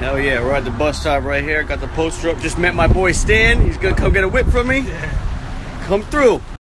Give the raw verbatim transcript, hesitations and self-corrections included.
Hell yeah, we're at the bus stop right here. Got the poster up. Just met my boy Stan. He's gonna come get a whip from me. Come through.